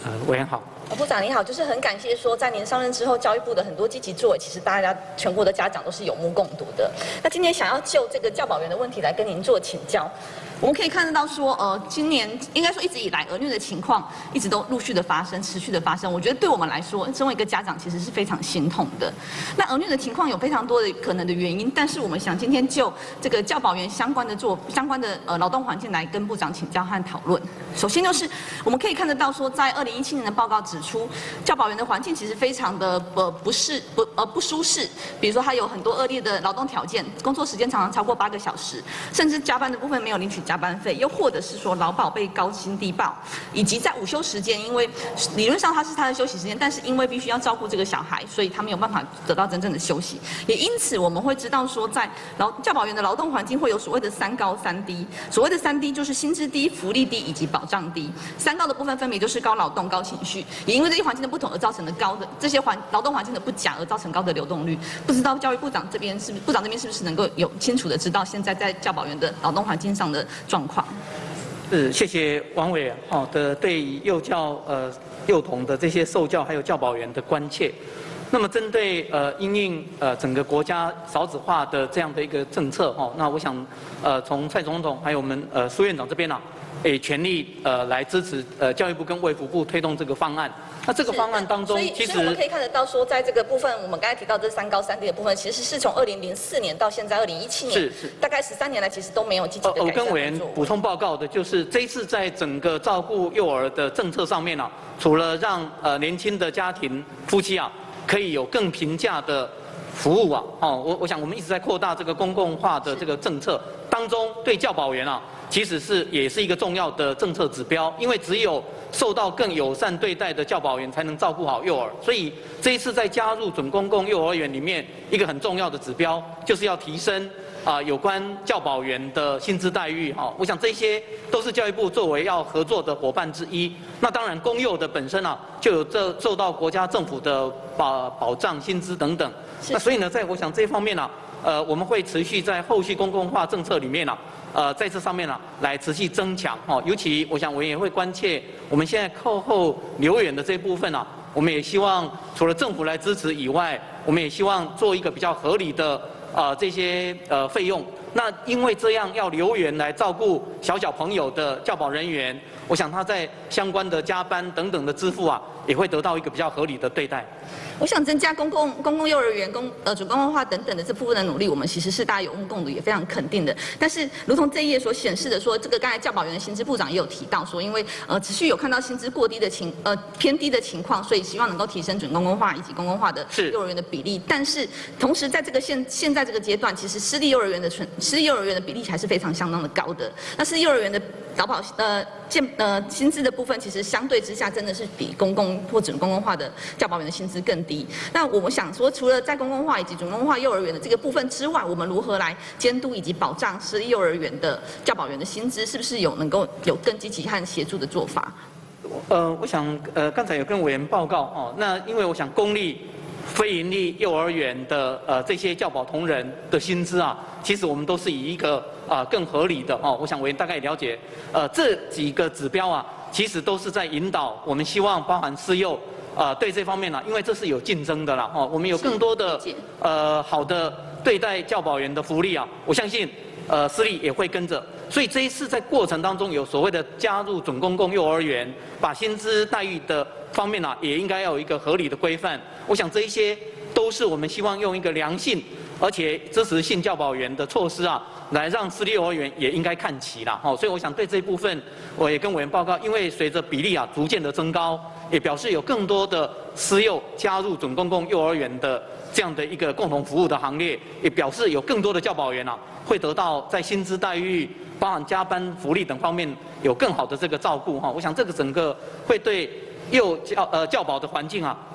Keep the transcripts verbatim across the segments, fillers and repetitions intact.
呃，委员好。 部长你好，就是很感谢说，在您上任之后，教育部的很多积极作为，其实大家全国的家长都是有目共睹的。那今天想要就这个教保员的问题来跟您做请教。我们可以看得到说，呃，今年应该说一直以来儿虐的情况一直都陆续的发生，持续的发生。我觉得对我们来说，身为一个家长，其实是非常心痛的。那儿虐的情况有非常多的可能的原因，但是我们想今天就这个教保员相关的做相关的呃劳动环境来跟部长请教和讨论。首先就是我们可以看得到说，在二零一七年的报告指出，教保员的环境其实非常的呃不适不呃不舒适，比如说他有很多恶劣的劳动条件，工作时间常常超过八个小时，甚至加班的部分没有领取加班费，又或者是说劳保被高薪低报，以及在午休时间，因为理论上他是他的休息时间，但是因为必须要照顾这个小孩，所以他没有办法得到真正的休息。也因此我们会知道说，在劳教保员的劳动环境会有所谓的三高三低，所谓的三低就是薪资低、福利低以及保障低。三高的部分分别就是高劳动、高情绪，也因为这些环境的不同而造成的高的这些环劳动环境的不佳而造成高的流动率。不知道教育部长这边是不是部长这边是不是能够有清楚的知道现在在教保员的劳动环境上的状况？ 是，谢谢王委员哦的对幼教呃幼童的这些受教还有教保员的关切。那么针对呃因应呃整个国家少子化的这样的一个政策哦，那我想呃从蔡总统还有我们呃苏院长这边啊，也全力呃来支持呃教育部跟卫福部推动这个方案。那这个方案当中，其实所以我们可以看得到说，在这个部分，我们刚才提到这三高三低的部分，其实是从二零零四年到现在二零一七年， 是是大概十三年来，其实都没有积极的改善。 我跟委员补充报告的就是，这一次在整个照顾幼儿的政策上面啊，除了让呃年轻的家庭夫妻啊可以有更平价的服务啊，哦，我我想我们一直在扩大这个公共化的这个政策当中，对教保员啊，其实是也是一个重要的政策指标，因为只有受到更友善对待的教保员才能照顾好幼儿，所以这一次在加入准公共幼儿园里面一个很重要的指标，就是要提升啊、呃、有关教保员的薪资待遇哈、哦。我想这些都是教育部作为要合作的伙伴之一。那当然公幼的本身啊就有这受到国家政府的保保障薪资等等。那所以呢，在我想这方面啊，呃我们会持续在后续公共化政策里面啊。呃，在这上面呢、啊，来持续增强哈。尤其我想我也会关切我们现在课后留园的这部分啊，我们也希望除了政府来支持以外，我们也希望做一个比较合理的呃这些呃费用。那因为这样要留园来照顾小小朋友的教保人员，我想他在相关的加班等等的支付啊，也会得到一个比较合理的对待。 我想增加公共公共幼儿园、公呃准公共化等等的这部分的努力，我们其实是大家有目共睹，也非常肯定的。但是，如同这一页所显示的说，这个刚才教保员的薪资部长也有提到说，因为呃持续有看到薪资过低的情呃偏低的情况，所以希望能够提升准公共化以及公共化的幼儿园的比例。但是，同时在这个现现在这个阶段，其实私立幼儿园的存私立幼儿园的比例还是非常相当的高的。那私立幼儿园的劳保呃建呃薪资的部分，其实相对之下真的是比公共或准公共化的教保员的薪资更低。那我们想说，除了在公共化以及准公共化幼儿园的这个部分之外，我们如何来监督以及保障私立幼儿园的教保员的薪资，是不是有能够有更积极和协助的做法？ 呃，我想呃刚才有跟委员报告哦，那因为我想公立、非营利幼儿园的呃这些教保同仁的薪资啊，其实我们都是以一个啊、呃、更合理的哦，我想委员大概也了解，呃这几个指标啊，其实都是在引导我们希望包含私幼。呃，对这方面呢，因为这是有竞争的啦，哦，我们有更多的呃好的对待教保员的福利啊，我相信呃私立也会跟着，所以这一次在过程当中有所谓的加入准公共幼儿园，把薪资待遇的方面啊，也应该要有一个合理的规范。我想这一些都是我们希望用一个良性而且支持性教保员的措施啊，来让私立幼儿园也应该看齐啦，哦，所以我想对这一部分我也跟委员报告，因为随着比例啊逐渐的增高。也表示有更多的私幼加入准公共幼儿园的这样的一个共同服务的行列，也表示有更多的教保员啊会得到在薪资待遇、包含加班福利等方面有更好的这个照顾哈。我想这个整个会对幼教呃教保的环境啊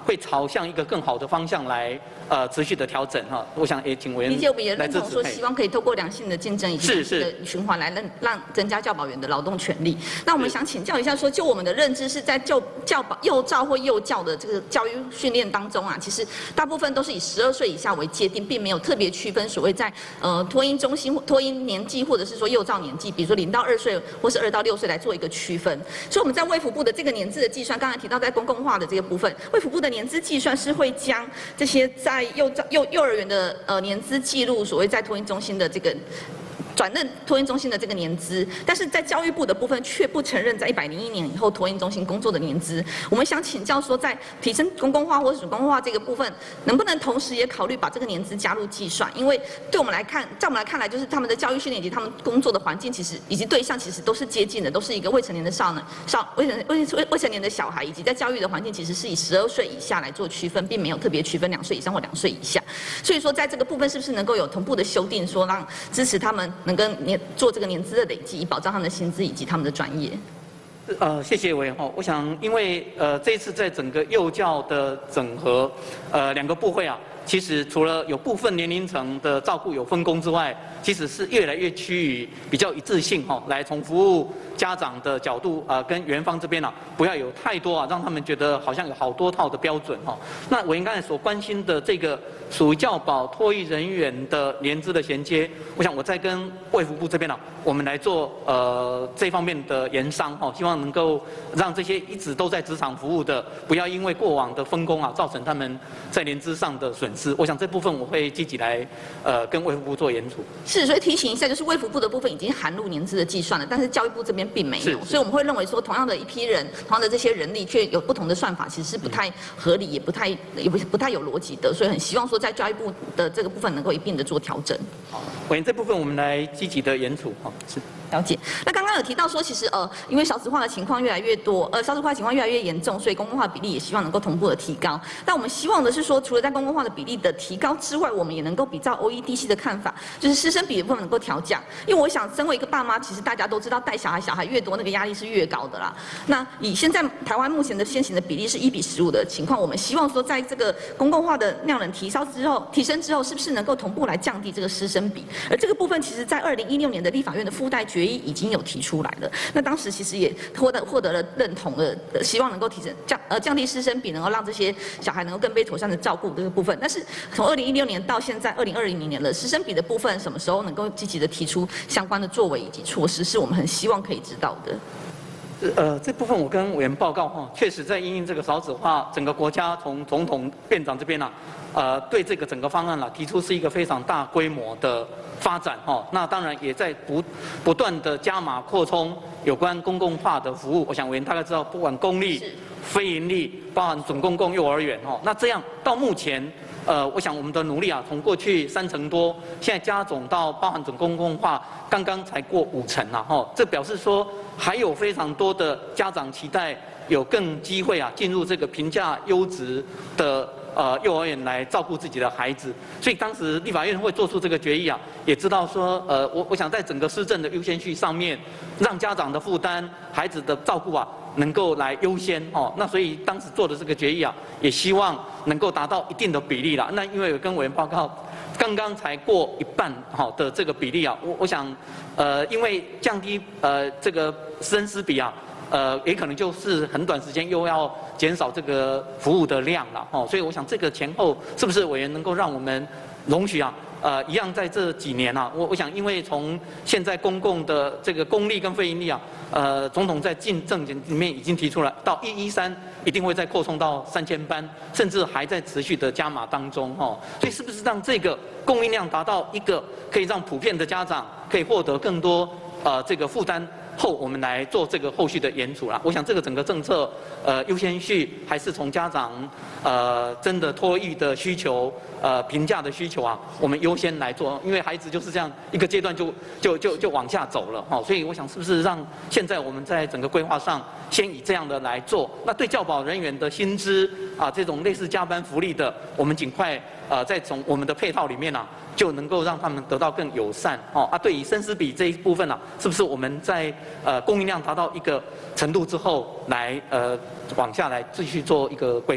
会朝向一个更好的方向来呃持续的调整哈。我想也请委员理解，我们也来支持。 认同说，希望可以透过良性的竞争以及是是的循环来让让增加教保员的劳动权利。那我们想请教一下说，就我们的认知是在就教保幼照或幼教的这个教育训练当中啊，其实大部分都是以十二岁以下为界定，并没有特别区分所谓在呃托婴中心、托婴年纪或者是说幼照年纪，比如说零到二岁或是二到六岁来做一个区分。所以我们在卫福部的这个年资的计算，刚才提到在公共化的这个部分，卫福部的年资计算是会将这些在幼照幼幼儿园的呃年资记录，所谓在托婴中心的这个。转任托婴中心的这个年资，但是在教育部的部分却不承认在一百零一年以后托婴中心工作的年资。我们想请教说，在提升公共化或者主公共化这个部分，能不能同时也考虑把这个年资加入计算？因为对我们来看，在我们来看来，就是他们的教育训练以及他们工作的环境，其实以及对象其实都是接近的，都是一个未成年的少年、少未成未未未成年的小孩，以及在教育的环境其实是以十二岁以下来做区分，并没有特别区分两岁以上或两岁以下。所以说，在这个部分是不是能够有同步的修订，说让支持他们？能跟年做这个年资的累积，以保障他们的薪资以及他们的专业。 呃，谢谢委员哈。我想，因为呃这一次在整个幼教的整合，呃两个部会啊，其实除了有部分年龄层的照顾有分工之外，其实是越来越趋于比较一致性哈，来从服务家长的角度啊、呃，跟园方这边啊，不要有太多啊，让他们觉得好像有好多套的标准哈。那委员刚才所关心的这个属于教保托育人员的年资的衔接，我想我在跟卫福部这边啊，我们来做呃这方面的研商哈，希望能够让这些一直都在职场服务的，不要因为过往的分工啊，造成他们在年资上的损失。我想这部分我会积极来呃跟卫福部做研处。 是，所以提醒一下，就是卫福部的部分已经含入年资的计算了，但是教育部这边并没有，所以我们会认为说，同样的一批人，同样的这些人力，却有不同的算法，其实是不太合理，也不太也不不太有逻辑的，所以很希望说，在教育部的这个部分能够一并的做调整。 好，委员这部分我们来积极的研处哈。是。 了解。那刚刚有提到说，其实呃，因为少子化的情况越来越多，呃，少子化情况越来越严重，所以公共化比例也希望能够同步的提高。但我们希望的是说，除了在公共化的比例的提高之外，我们也能够比照 O E D C 的看法，就是师生比的部分能够调降。因为我想，身为一个爸妈，其实大家都知道，带小孩小孩越多，那个压力是越高的啦。那以现在台湾目前的现行的比例是一比十五的情况，我们希望说，在这个公共化的量能提高之后，提升之后，是不是能够同步来降低这个师生比？而这个部分，其实在二零一六年的立法院的附带决议已经有提出来了。那当时其实也获得获得了认同的，希望能够提升降呃降低师生比，能够让这些小孩能够更被妥善的照顾这个部分。但是从二零一六年到现在二零二零年了，师生比的部分什么时候能够积极的提出相关的作为以及措施，是我们很希望可以知道的。 呃，这部分我跟委员报告哈，确实在因应这个少子化，整个国家从总统、院长这边啊，呃，对这个整个方案啦、啊，提出是一个非常大规模的发展哈。那当然也在不不断的加码扩充有关公共化的服务。我想委员大概知道，不管公立、非营利，包含准公共幼儿园哈。那这样到目前。呃，我想我们的努力啊，从过去三成多，现在加总到包含准公共化，刚刚才过五成啊，哈，这表示说还有非常多的家长期待有更机会啊，进入这个评价优质的呃幼儿园来照顾自己的孩子。所以当时立法院会做出这个决议啊，也知道说，呃，我我想在整个施政的优先序上面，让家长的负担、孩子的照顾啊。能够来优先哦，那所以当时做的这个决议啊，也希望能够达到一定的比例啦。那因为有跟委员报告，刚刚才过一半好的这个比例啊，我我想，呃，因为降低呃这个师生比啊，呃，也可能就是很短时间又要减少这个服务的量了哦，所以我想这个前后是不是委员能够让我们容许啊？呃，一样在这几年啊，我我想，因为从现在公共的这个公立跟非营利啊，呃，总统在进政见里面已经提出来，到一一三一定会再扩充到三千班，甚至还在持续的加码当中哈、哦。所以是不是让这个供应量达到一个可以让普遍的家长可以获得更多呃这个负担？后我们来做这个后续的研处啦。我想这个整个政策，呃，优先序还是从家长，呃，真的托育的需求，呃，评价的需求啊，我们优先来做，因为孩子就是这样一个阶段就就就就往下走了哈、哦。所以我想是不是让现在我们在整个规划上，先以这样的来做，那对教保人员的薪资啊，这种类似加班福利的，我们尽快呃，再从我们的配套里面啊。就能够让他们得到更友善哦啊，对于生师比这一部分啊，是不是我们在呃供应量达到一个程度之后，来呃往下来继续做一个规划？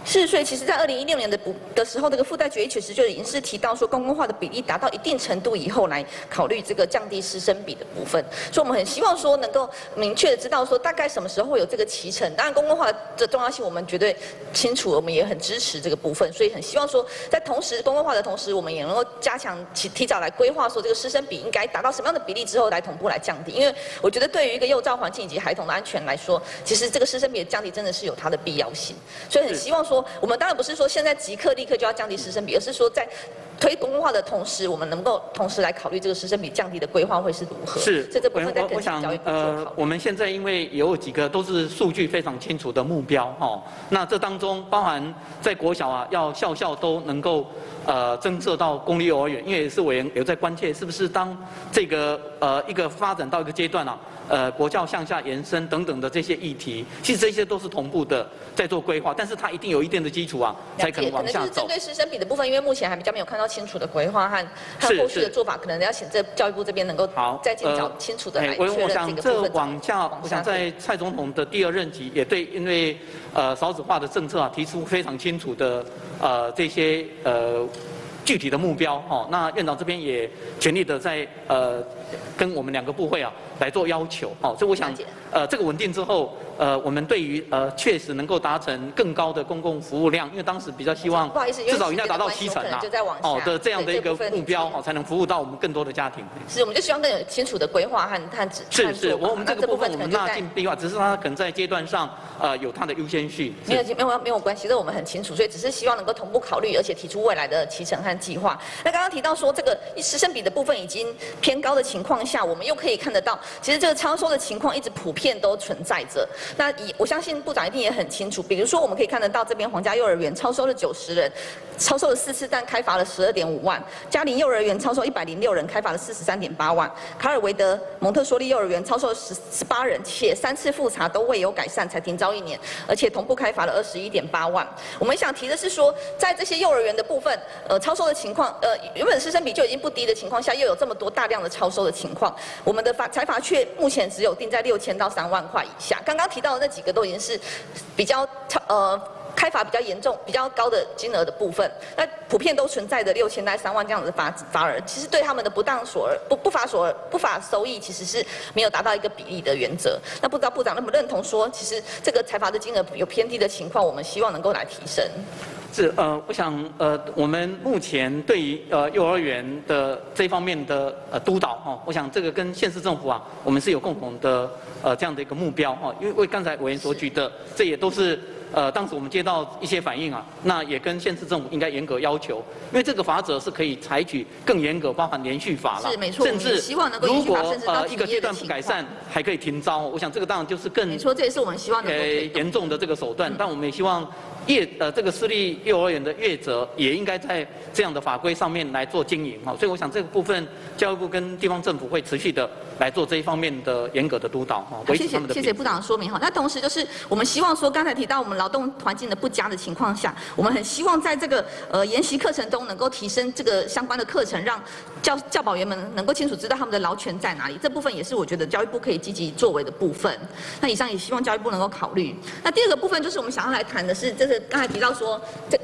是，所以其实，在二零一六年的补的时候，这个附带决议其实就已经是提到说，公共化的比例达到一定程度以后，来考虑这个降低师生比的部分。所以我们很希望说，能够明确的知道说，大概什么时候会有这个期程。当然，公共化的重要性我们绝对清楚，我们也很支持这个部分。所以很希望说，在同时公共化的同时，我们也能够加强提提早来规划说，这个师生比应该达到什么样的比例之后，来同步来降低。因为我觉得对于一个幼教环境以及孩童的安全来说，其实这个师生比的降低真的是有它的必要性。所以很希望说。我们当然不是说现在即刻立刻就要降低师生比，而是说在推公共化的同时，我们能够同时来考虑这个师生比降低的规划会是如何。 是， 所以这部分在我我想呃，我们现在因为有几个都是数据非常清楚的目标哈、哦，那这当中包含在国小啊，要校校都能够呃增设到公立幼儿园，因为也是委员有在关切，是不是当这个呃一个发展到一个阶段啊。呃，国教向下延伸等等的这些议题，其实这些都是同步的在做规划，但是它一定有一定的基础啊，才可能往下走。 可能就是针对师生比的部分，因为目前还比较没有看到清楚的规划和和后续的做法，可能要请这教育部这边能够再进较清楚的来确认这个部分。 我想这往下，我想在蔡总统的第二任期也对，因为呃少子化的政策啊，提出非常清楚的呃这些呃。具体的目标哦，那院长这边也全力的在呃跟我们两个部会啊来做要求哦，所以我想呃这个稳定之后，呃我们对于呃确实能够达成更高的公共服务量，因为当时比较希望至少应该达到七成啊哦的这样的一个目标哦，才能服务到我们更多的家庭。 是，我们就希望更有清楚的规划和和指是是，我我们这个部分我们纳进计划，只是它可能在阶段上呃有它的优先序。 没有没有没有关系，这我们很清楚，所以只是希望能够同步考虑，而且提出未来的期程和计划。那刚刚提到说这个师生比的部分已经偏高的情况下，我们又可以看得到，其实这个超收的情况一直普遍都存在着。那以我相信部长一定也很清楚，比如说我们可以看得到这边皇家幼儿园超收了九十人，超收了四次，但开罚了十二点五万；嘉陵幼儿园超收一百零六人，开罚了四十三点八万；卡尔维德蒙特梭利幼儿园超收了十十八人，且三次复查都未有改善，才停招一年，而且同步开罚了二十一点八万。我们想提的是说，在这些幼儿园的部分，呃，超收的情况，呃。原本师生比就已经不低的情况下，又有这么多大量的超收的情况，我们的罚财罚却目前只有定在六千到三万块以下。刚刚提到的那几个都已经是比较呃开罚比较严重、比较高的金额的部分，那普遍都存在的六千到三万这样子的罚罚额，其实对他们的不当所得不不法所得不法收益其实是没有达到一个比例的原则。那不知道部长认不认同说，其实这个财罚的金额有偏低的情况，我们希望能够来提升。 是呃，我想呃，我们目前对于呃幼儿园的这方面的呃督导哈、哦，我想这个跟县市政府啊，我们是有共同的呃这样的一个目标哈、哦，因为为刚才委员所举的，这也都是呃当时我们接到一些反映啊，那也跟县市政府应该严格要求，因为这个罚则是可以采取更严格，包含连续罚了， 是没错， 甚至希望能够如果呃一个阶段不改善，还可以停招，我想这个当然就是更没错，这也是我们希望能够呃严重的这个手段，嗯、但我们也希望。业呃这个私立幼儿园的业者也应该在这样的法规上面来做经营哈，所以我想这个部分教育部跟地方政府会持续的来做这一方面的严格的督导哈，维持他们的。 谢谢谢谢部长的说明哈。那同时就是我们希望说，刚才提到我们劳动环境的不佳的情况下，我们很希望在这个呃研习课程中能够提升这个相关的课程，让教教保员们能够清楚知道他们的劳权在哪里。这部分也是我觉得教育部可以积极作为的部分。那以上也希望教育部能够考虑。那第二个部分就是我们想要来谈的是，这是刚才提到说这。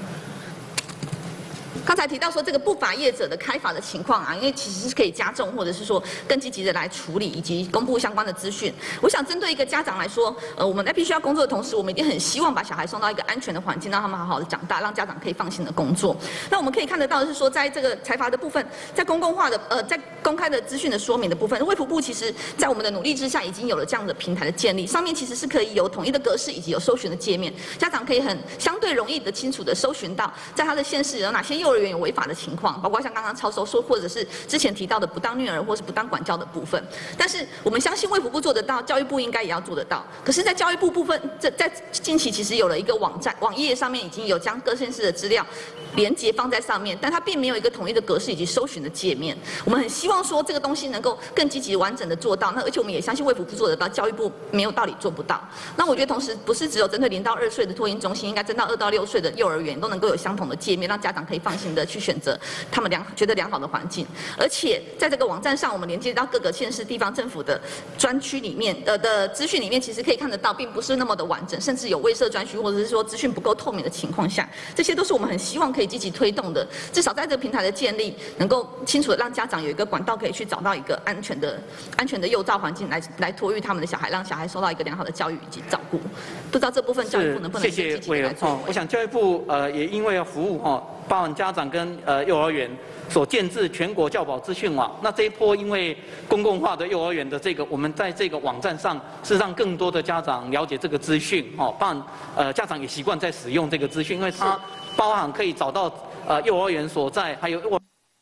刚才提到说这个不法业者的开罚的情况啊，因为其实是可以加重或者是说更积极的来处理以及公布相关的资讯。我想针对一个家长来说，呃，我们在必须要工作的同时，我们一定很希望把小孩送到一个安全的环境，让他们好好的长大，让家长可以放心的工作。那我们可以看得到的是说，在这个财罚的部分，在公共化的呃，在公开的资讯的说明的部分，卫福部其实在我们的努力之下，已经有了这样的平台的建立，上面其实是可以有统一的格式以及有搜寻的界面，家长可以很相对容易的清楚的搜寻到，在他的县市有哪些幼儿园有违法的情况，包括像刚刚超收说，或者是之前提到的不当虐儿或是不当管教的部分。但是我们相信卫福部做得到，教育部应该也要做得到。可是，在教育部部分，在在近期其实有了一个网站，网页上面已经有将各县市的资料连结放在上面，但它并没有一个统一的格式以及搜寻的界面。我们很希望说这个东西能够更积极完整的做到。那而且我们也相信卫福部做得到，教育部没有道理做不到。那我觉得同时不是只有针对零到二岁的托婴中心，应该针到二到六岁的幼儿园都能够有相同的界面，让家长可以放心情的去选择他们良觉得良好的环境。而且在这个网站上，我们连接到各个县市地方政府的专区里面的的资讯里面，其实可以看得到，并不是那么的完整，甚至有未设专区或者是说资讯不够透明的情况下，这些都是我们很希望可以积极推动的。至少在这个平台的建立，能够清楚的让家长有一个管道可以去找到一个安全的、安全的幼照环境来来托育他们的小孩，让小孩受到一个良好的教育以及照顾。不知道这部分教育部能不能谢谢委员哦，我想教育部呃也因为要服务哈，包含家长跟呃幼儿园所建制全国教保资讯网。那这一波因为公共化的幼儿园的这个，我们在这个网站上是让更多的家长了解这个资讯哦，包含呃家长也习惯在使用这个资讯，因为它包含可以找到呃幼儿园所在，还有幼儿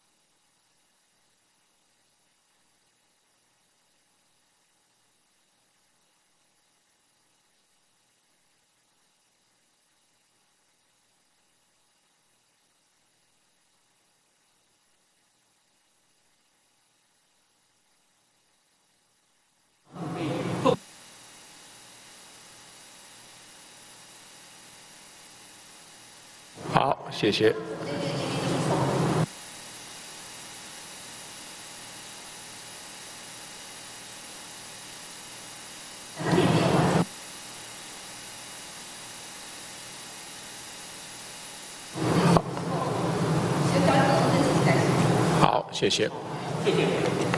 好，谢谢。好，谢谢。 谢谢。